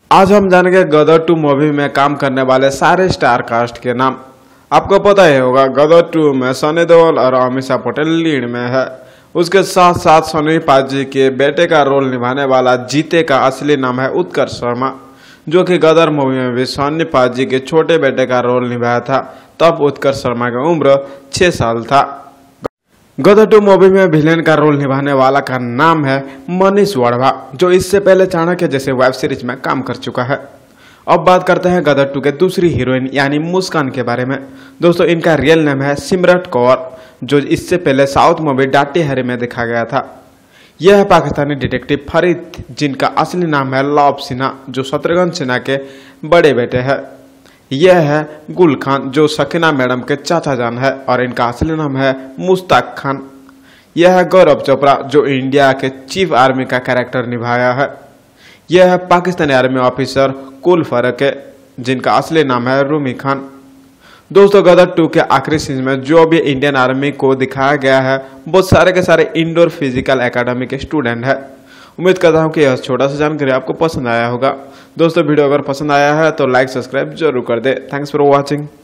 आज हम जानेंगे गदर 2 मूवी में काम करने वाले सारे स्टार कास्ट के नाम। आपको पता ही होगा गदर 2 में सनी देओल और अमीषा पटेल लीड में है। उसके साथ साथ सोनी पाजी के बेटे का रोल निभाने वाला जीते का असली नाम है उत्कर्ष शर्मा, जो कि गदर मूवी में भी सोनी पाजी के छोटे बेटे का रोल निभाया था। तब उत्कर्ष शर्मा की उम्र 6 साल था। गदर 2 मूवी में विलेन का रोल निभाने वाला का नाम है मनीष वड़वा, जो इससे पहले चाणक्य जैसे वेब सीरीज में काम कर चुका है। अब बात करते हैं गदर 2 के दूसरी हीरोइन यानी मुस्कान के बारे में। दोस्तों, इनका रियल नेम है सिमरन कौर, जो इससे पहले साउथ मूवी डाटी हैरी में देखा गया था। यह है पाकिस्तानी डिटेक्टिव फरीद, जिनका असली नाम है लव सिन्हा, जो शत्रुघ्न सिन्हा के बड़े बेटे हैं। यह है गुल खान, जो सकीना मैडम के चाचा जान है, और इनका असली नाम है मुश्ताक खान। यह है गौरव चोपड़ा, जो इंडिया के चीफ आर्मी का कैरेक्टर निभाया है। यह है पाकिस्तानी आर्मी ऑफिसर कुल फरक है, जिनका असली नाम है रूमी खान। दोस्तों, गदर 2 के आखिरी सीन में जो भी इंडियन आर्मी को दिखाया गया है वो सारे के सारे इंडोर फिजिकल एकेडमी के स्टूडेंट है। उम्मीद करता हूँ कि यह छोटा सा जानकारी आपको पसंद आया होगा। दोस्तों, वीडियो अगर पसंद आया है तो लाइक सब्सक्राइब जरूर कर दे। Thanks for watching.